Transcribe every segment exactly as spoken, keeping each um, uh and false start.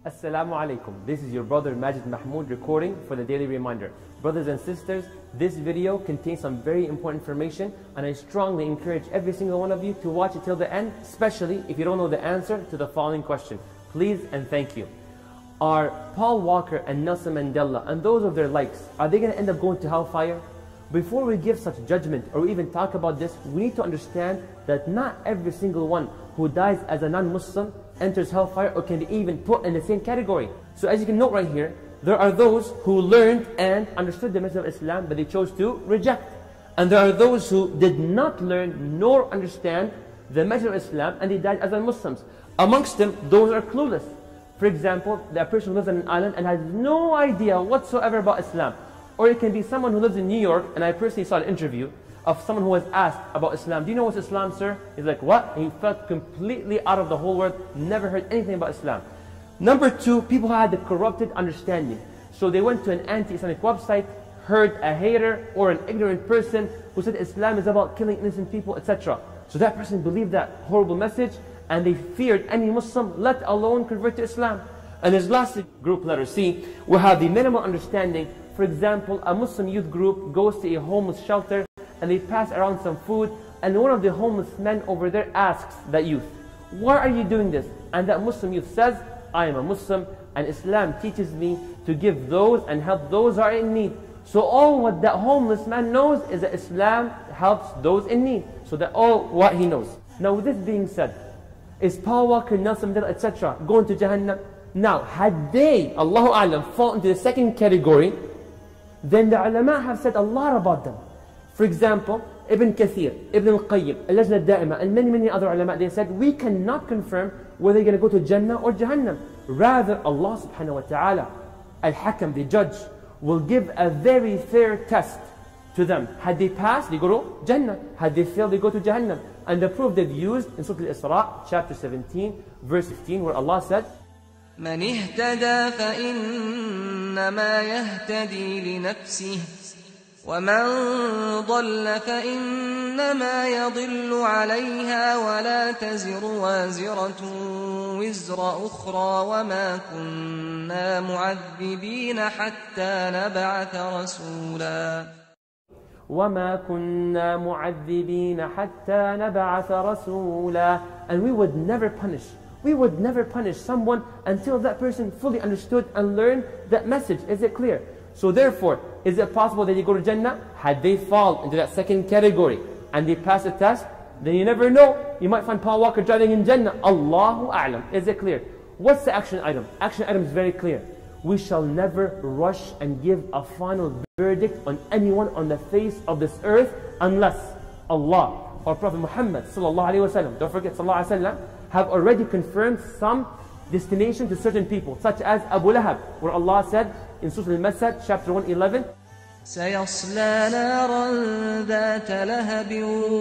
Assalamu alaikum. This is your brother Majid Mahmoud recording for the Daily Reminder. Brothers and sisters, this video contains some very important information, and I strongly encourage every single one of you to watch it till the end, especially if you don't know the answer to the following question. Please and thank you. Are Paul Walker and Nelson Mandela and those of their likes, are they going to end up going to hellfire? Before we give such judgment or even talk about this, we need to understand that not every single one who dies as a non-Muslim enters hellfire or can be even put in the same category. So as you can note right here, there are those who learned and understood the message of Islam, but they chose to reject. And there are those who did not learn nor understand the message of Islam and they died as non-Muslims. Amongst them, those are clueless. For example, the person who lives on an island and has no idea whatsoever about Islam. Or it can be someone who lives in New York, and I personally saw an interview of someone who was asked about Islam. Do you know what's Islam, sir? He's like, what? And he felt completely out of the whole world, never heard anything about Islam. Number two, people who had the corrupted understanding. So they went to an anti-Islamic website, heard a hater or an ignorant person who said Islam is about killing innocent people, et cetera. So that person believed that horrible message, and they feared any Muslim, let alone convert to Islam. And this last group, letter C, will have the minimal understanding. For example, a Muslim youth group goes to a homeless shelter and they pass around some food, and one of the homeless men over there asks that youth, why are you doing this? And that Muslim youth says, I am a Muslim and Islam teaches me to give those and help those who are in need. So all what that homeless man knows is that Islam helps those in need. So that's all what he knows. Now with this being said, is Paul Walker, Nelson Mandela, et cetera going to Jahannam? Now, had they, Allahu A'lam, fall into the second category, then the ulama have said a lot about them. For example, Ibn Kathir, Ibn al-Qayyim, Al-Lajna al-Da'ima, and many, many other ulama, they said, we cannot confirm whether they're going to go to Jannah or Jahannam. Rather, Allah subhanahu wa ta'ala, Al-Hakam, the judge, will give a very fair test to them. Had they passed, they go to Jannah. Had they failed, they go to Jahannam. And the proof they've used in Surah Al-Isra, chapter seventeen, verse fifteen, where Allah said, من اهتدى فإنما يهتدي لنفسه ومن ضل فإنما يضل عليها ولا تزر وازرة وزر أخرى وما كنا معذبين حتى نبعث رسولا وَمَا كُنَّا مُعَذِّبِينَ حَتَّى نَبْعَثَ رَسُولًا. And we would never punish. We would never punish someone until that person fully understood and learned that message. Is it clear? So therefore, is it possible that they go to Jannah? Had they fall into that second category and they pass the test, then you never know. You might find Paul Walker driving in Jannah. Allahu A'lam. Is it clear? What's the action item? Action item is very clear. We shall never rush and give a final verdict on anyone on the face of this earth unless Allah or Prophet Muhammad sallallahu alaihi wasallam, don't forget sallallahu alaihi wasallam, have already confirmed some destination to certain people, such as Abu Lahab, where Allah said in Surah Al-Masad, chapter one eleven, سيصلى نارا ذات لهب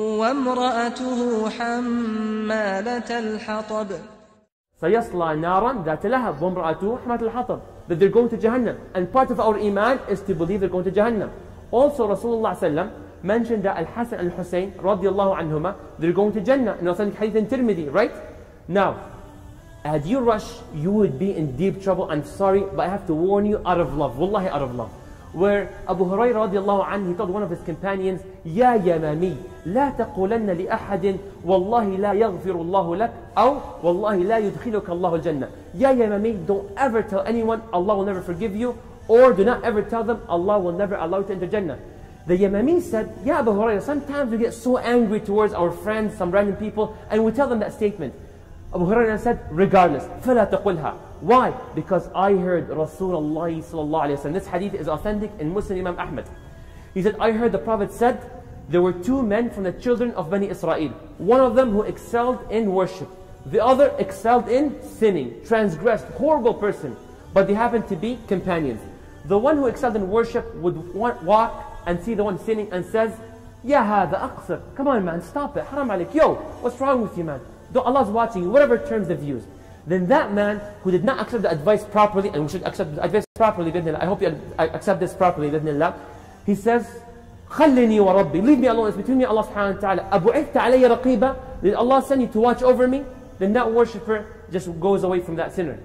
وامرأته حمالة الحطب. سيصلى نارا ذات لهب وامرأته حمالة الحطب. That they're going to Jahannam. And part of our iman is to believe they're going to Jahannam. Also Rasulullah sallam mentioned that Al-Hasan and Al-Husayn radiallahu anhuma, they're going to Jannah in authentic hadith in Tirmidhi, right? Now, had you rush, you would be in deep trouble. I'm sorry, but I have to warn you out of love. Wallahi, out of love. Where Abu Hurairah radiallahu anhu, he told one of his companions, Ya Yamami, la taqulanna li ahadin, Wallahi la yaghfiru Allahu lak, aw Wallahi la yudkhiluka Allahu al-Jannah. Ya Yamami, don't ever tell anyone Allah will never forgive you, or do not ever tell them Allah will never allow you to enter Jannah. The Yamami said, Ya Abu Hurairah, sometimes we get so angry towards our friends, some random people, and we tell them that statement. Abu Hurairah said, regardless, فَلَا تَقُلْهَا. Why? Because I heard Rasulullah sallallahu alayhi wa sallam. This hadith is authentic in Muslim Imam Ahmad. He said, I heard the Prophet said, there were two men from the children of Bani Israel. One of them who excelled in worship. The other excelled in sinning, transgressed, horrible person. But they happened to be companions. The one who excelled in worship would walk and see the one sinning and says, Ya hada aqsir. Come on man, stop it. Haram alik. Yo, what's wrong with you man? Though Allah's watching you, whatever terms they've used. Then that man who did not accept the advice properly, and we should accept the advice properly, I hope you accept this properly, he says, خَلِّنِي وَرَبِّي. Leave me alone, it's between me and Allah subhanahu wa ta'ala. أَبُعِثْتَ عَلَيَّ رَقِيبًا. Did Allah send you to watch over me? Then that worshipper just goes away from that sinner.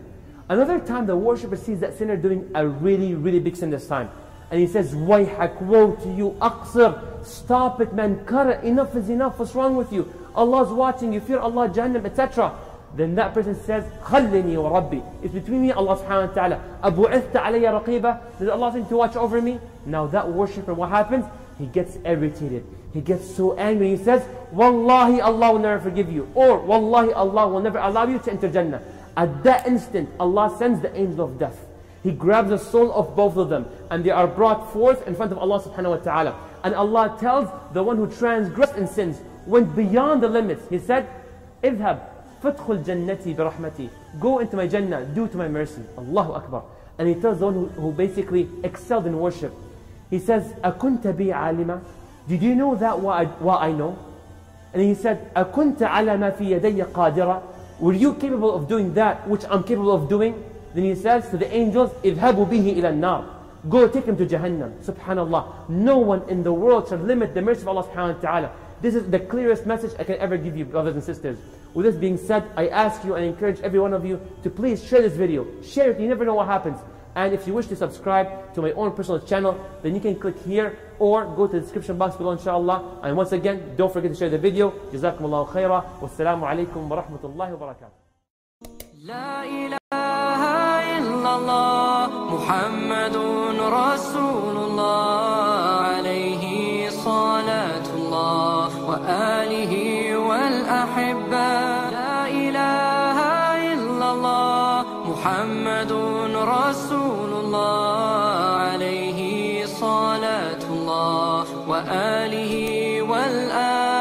Another time the worshipper sees that sinner doing a really, really big sin this time. And he says, Wayhak, woe to you, aqsir, stop it man, kara, enough is enough, what's wrong with you? Allah's watching, you fear Allah, Jahannam, et cetera. Then that person says, Khallini wa Rabbi. It's between me and Allah subhanahu wa ta'ala. Abu'ithta alayya raqiba. Does Allah think to watch over me? Now that worshipper, what happens? He gets irritated. He gets so angry. He says, Wallahi, Allah will never forgive you. Or, Wallahi, Allah will never allow you to enter Jannah. At that instant, Allah sends the angel of death. He grabs the soul of both of them, and they are brought forth in front of Allah subhanahu wa ta'ala. And Allah tells the one who transgressed in sins, went beyond the limits. He said, Idhab, fadkhul jannati bi rahmati. Go into my Jannah, due to my mercy. Allahu Akbar. And he tells the one who, who basically excelled in worship. He says, Akunta bi alima? Did you know that what I, what I know? And he said, Akunta ala ma fi yadayya qadira? Were you capable of doing that which I'm capable of doing? Then he says to the angels, Idhabu bihi ila nar. Go take him to Jahannam. Subhanallah. No one in the world should limit the mercy of Allah subhanahu wa ta'ala. This is the clearest message I can ever give you, brothers and sisters. With this being said, I ask you and encourage every one of you to please share this video. Share it, you never know what happens. And if you wish to subscribe to my own personal channel, then you can click here or go to the description box below, inshallah. And once again, don't forget to share the video. Jazakumullahu khaira. Wassalamu alaikum wa rahmatullahi wa barakatuh. La ilaha illallah Muhammadun Rasulullah alayhi salatullah wa alihi wal ahibba. La ilaha illallah Muhammadun Rasulullah alayhi salatullah wa alihi wal ahibba.